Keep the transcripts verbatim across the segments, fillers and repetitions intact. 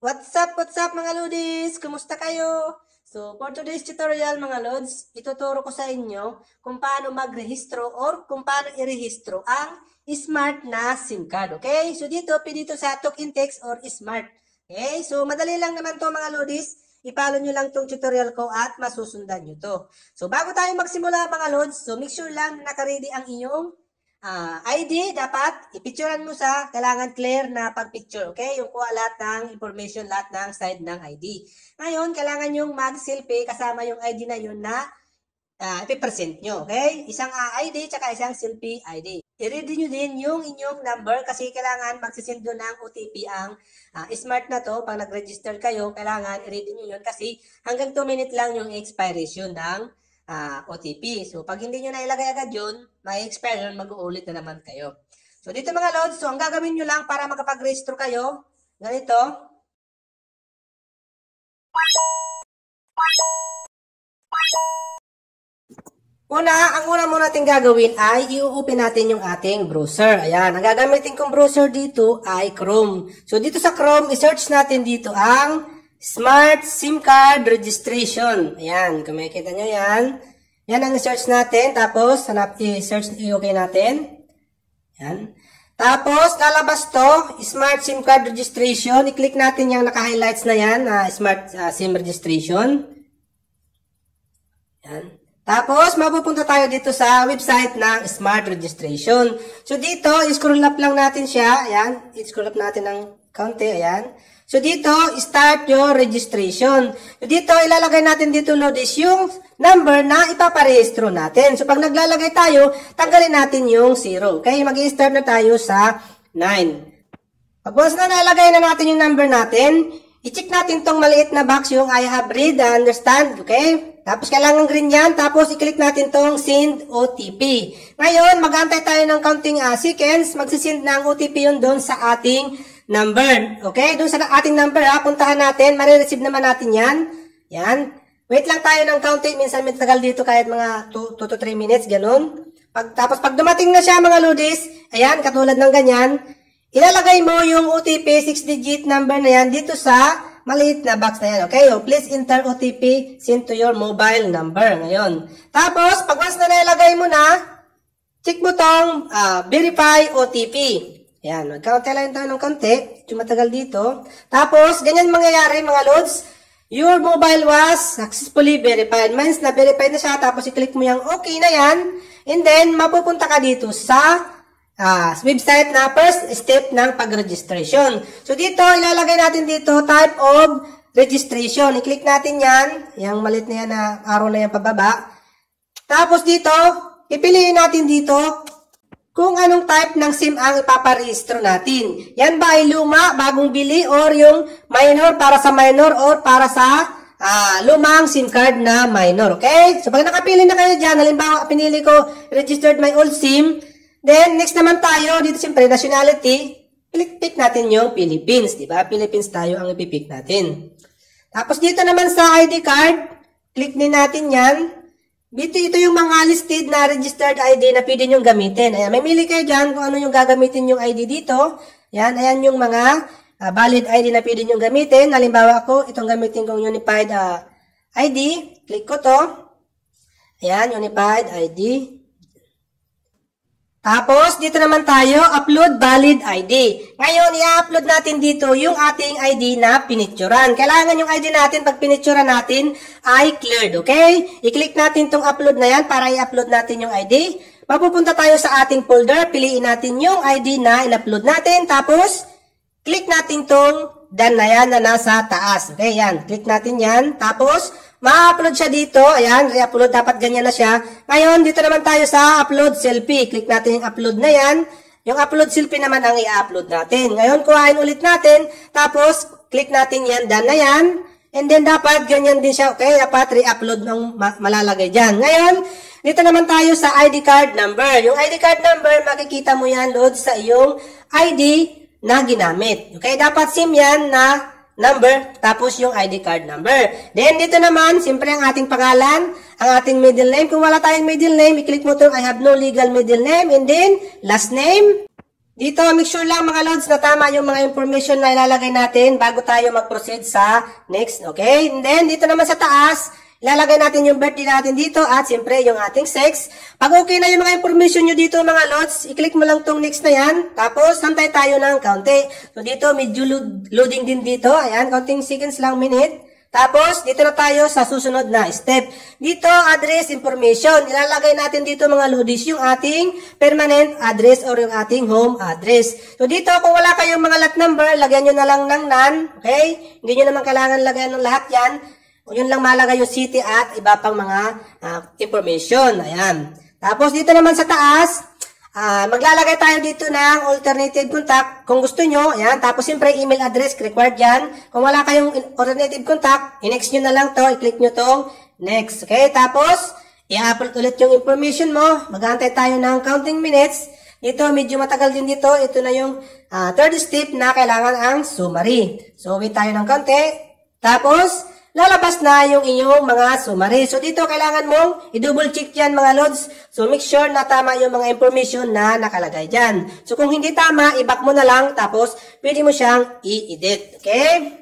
What's up, what's up mga Lodis? Kumusta kayo? So, for today's tutorial mga Lods, ituturo ko sa inyo kung paano magrehistro or kung paano irehistro ang smart na SIM card. Okay? So, dito, dito sa Talk in Text or Smart. Okay? So, madali lang naman to mga Lodis. I-follow nyo lang tong tutorial ko at masusundan nyo to. So, bago tayo magsimula mga Lods, so make sure lang na naka-ready ang inyong Uh, I D, dapat ipicturean mo sa kailangan clear na pag-picture, okay? Yung kuha lahat ng information, lahat ng side ng I D. Ngayon, kailangan yung mag-selfie kasama yung I D na yun na uh, ipipresent nyo, okay? Isang uh, I D, tsaka isang selfie I D. I-ready nyo din yung inyong number kasi kailangan magsisend doon ng O T P ang uh, smart na to. Pag nag-register kayo, kailangan i-ready nyo yun kasi hanggang two minutes lang yung expiration ng Uh, O T P. So, pag hindi nyo na ilagay agad yun, may expire yun, mag-uulit na naman kayo. So, dito mga Lods, so ang gagawin nyo lang para makapag-register kayo, ganito. Una, ang una muna natin gagawin ay i-open natin yung ating browser. Ayan, ang gagamitin kong browser dito ay Chrome. So, dito sa Chrome, i-search natin dito ang Smart SIM Card Registration. Ayan, kung makikita nyo yan. Yan ang search natin. Tapos, hanap, i-search, i-okay natin. Yan. Tapos, lalabas to, Smart SIM Card Registration. I-click natin yung naka-highlights na yan, na Smart uh, SIM Registration. Yan. Tapos, mapupunta tayo dito sa website ng Smart Registration. So, dito, i-scroll up lang natin siya. Ayan, i-scroll up natin ng kaunti. Ayan. So, dito, start your registration. So, dito, ilalagay natin dito, Lodis, yung number na ipaparehistro natin. So, pag naglalagay tayo, tanggalin natin yung zero. Okay? Mag-i-start na tayo sa nine. Pag once na nalagay na natin yung number natin, i-check natin tong maliit na box, yung I have read and understand. Okay? Tapos, kailangan green yan. Tapos, i-click natin tong send O T P. Ngayon, mag-antay tayo ng counting uh, seconds. Magsisend ng O T P yun doon sa ating number. Okay? Doon sa ating number, ha, puntahan natin. Marireceive naman natin yan. Yan. Wait lang tayo ng counting. Minsan may tagal dito kahit mga two to three minutes. Ganun. Pag, tapos pag dumating na siya mga Lodis, ayan, katulad ng ganyan, ilalagay mo yung O T P, six digit number na yan, dito sa maliit na box na yan. Okay? O, please enter O T P sent to your mobile number. Ngayon. Tapos, pag once na nilagay mo na, check mo tong uh, verify O T P. Yan, magkaunti lang tayo ng konti. Medyo matagal dito. Tapos, ganyan mangyayari mga Lods. Your mobile was successfully verified. Means na verified na siya. Tapos, i-click mo yung okay na yan. And then, mapupunta ka dito sa uh, website na first step ng pag-registration. So, dito, ilalagay natin dito type of registration. I-click natin yan. Yung malit na yan na arrow na yan pababa. Tapos, dito, ipiliin natin dito kung anong type ng SIM ang ipaparehistro natin. Yan ba ay luma, bagong bili, or yung minor para sa minor, or para sa uh, lumang SIM card na minor. Okay? So, pag nakapili na kayo dyan, halimbawa, pinili ko registered my old SIM, then, next naman tayo, dito siyempre, nationality, pick natin yung Philippines. Diba? Philippines tayo ang ipipick natin. Tapos, dito naman sa I D card, click din natin yan. Dito, ito yung mga listed na registered I D na pwede nyo gamitin. Ayan, may mili kayo dyan kung ano yung gagamitin yung I D dito. Ayan, ayan yung mga uh, valid I D na pwede nyo gamitin. Halimbawa ako, itong gamitin kong Unified uh, I D. Click ko to. Ayan, Unified I D. Tapos, dito naman tayo, upload valid I D. Ngayon, i-upload natin dito yung ating I D na pinicturan. Kailangan yung I D natin, pag pinicturan natin, ay cleared, okay? I-click natin tong upload na yan para i-upload natin yung I D. Mapupunta tayo sa ating folder, piliin natin yung I D na in-upload natin. Tapos, click natin tong done na yan na nasa taas. Okay, yan. Click natin yan. Tapos, ma-upload siya dito. Ayan, i-upload. Dapat ganyan na siya. Ngayon, dito naman tayo sa upload selfie. Click natin yung upload na yan. Yung upload selfie naman ang i-upload natin. Ngayon, kuhain ulit natin. Tapos, click natin yan. Done na yan. And then, dapat ganyan din siya. Okay, dapat re-upload ng malalagay dyan. Ngayon, dito naman tayo sa I D card number. Yung I D card number, makikita mo yan, load sa iyong I D na ginamit. Okay, dapat SIM yan na number, tapos yung I D card number. Then, dito naman, siyempre ang ating pangalan, ang ating middle name. Kung wala tayong middle name, i-click mo itong I have no legal middle name, and then, last name. Dito, make sure lang mga lods na tama yung mga information na ilalagay natin bago tayo mag-proceed sa next, okay? And then, dito naman sa taas, ilalagay natin yung birthday natin dito at siyempre yung ating sex. Pag okay na yung mga information nyo dito mga lods, i-click mo lang tong next na yan. Tapos, hantay tayo ng kaunti. So, dito, medyo load, loading din dito. Ayan, counting seconds lang, minute. Tapos, dito na tayo sa susunod na step. Dito, address information. Ilalagay natin dito mga lodis yung ating permanent address or yung ating home address. So, dito, kung wala kayong mga lot number, lagyan nyo na lang ng none. Okay? Hindi nyo naman kailangan lagyan ng lahat yan. Yun lang malagay yung city at iba pang mga uh, information. Ayan. Tapos, dito naman sa taas, Uh, maglalagay tayo dito ng alternative contact kung gusto nyo. Ayan. Tapos, siyempre, email address, required yan. Kung wala kayong alternative contact, i-next nyo na lang to. I-click nyo tong next. Okay? Tapos, i-upload ulit yung information mo. Mag-aantay tayo ng counting minutes. Dito, medyo matagal din dito. Ito na yung uh, third step na kailangan ang summary. So, wait tayo ng konti. Tapos, lalabas na yung inyong mga summary. So, dito kailangan mong i-double check yan mga lods. So, make sure na tama yung mga information na nakalagay dyan. So, kung hindi tama, i-back mo na lang. Tapos, pwede mo siyang i-edit. Okay?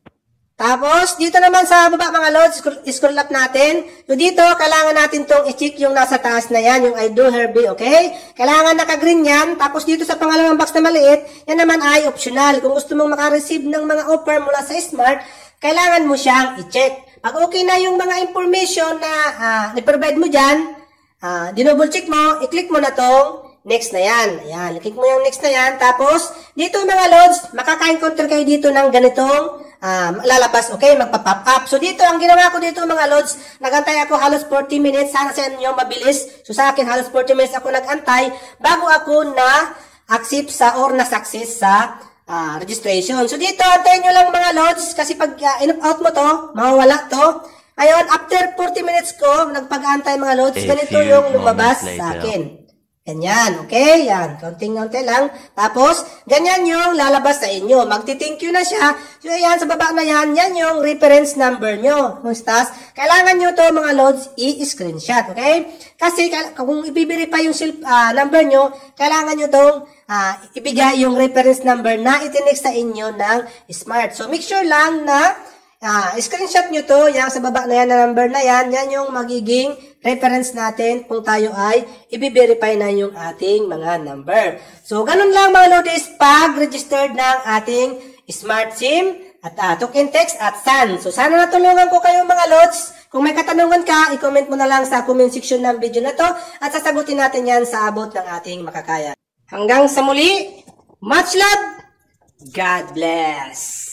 Tapos, dito naman sa baba mga lods, scroll up natin. So, dito, kailangan natin tong i-check yung nasa taas na yan, yung I do herby, okay? Kailangan naka-green yan. Tapos, dito sa pangalawang box na maliit, yan naman ay optional. Kung gusto mong makareceive ng mga offer mula sa Smart, kailangan mo siyang i-check. Pag okay na yung mga information na uh, i-provide mo dyan, uh, dinouble check mo, i-click mo na tong next na yan. Ayan, i-click mo yung next na yan. Tapos, dito mga lods, makaka-encounter kayo dito ng ganitong uh, lalabas, okay? Magpa-pop up. So, dito, ang ginawa ko dito mga lods, nagantay ako halos forty minutes. Sana sa inyo mabilis. So, sa akin, halos forty minutes ako nagantay bago ako na-accept sa or na-success sa Ah, registration. So, dito, antayin nyo lang mga lods kasi pag uh, in-out mo to, mawawala to. Ngayon, after forty minutes ko, nagpag-antay mga lods, ganito yung lumabas sa akin. Ganyan, okay? Yan, konting-konti lang. Tapos, ganyan yung lalabas sa inyo. Magti-thank you na siya. So, ayan, sa baba na yan, yan yung reference number nyo. Mustas, kailangan nyo to mga lods i-screenshot, okay? Kasi, kung i-verify yung self, uh, number nyo, kailangan nyo tong uh, ibigay yung reference number na itinext sa inyo ng Smart. So, make sure lang na uh, screenshot nyo to. Yan, sa baba na yan na number na yan, yan yung magiging reference natin kung tayo ay i-verify na yung ating mga number. So, ganun lang mga lods pag registered ng ating Smart SIM at uh, token text at S A N. So, sana natulungan ko kayo mga lods. Kung may katanungan ka, i-comment mo na lang sa comment section ng video na to at sasagutin natin yan sa abot ng ating makakaya. Hanggang sa muli, much love, God bless!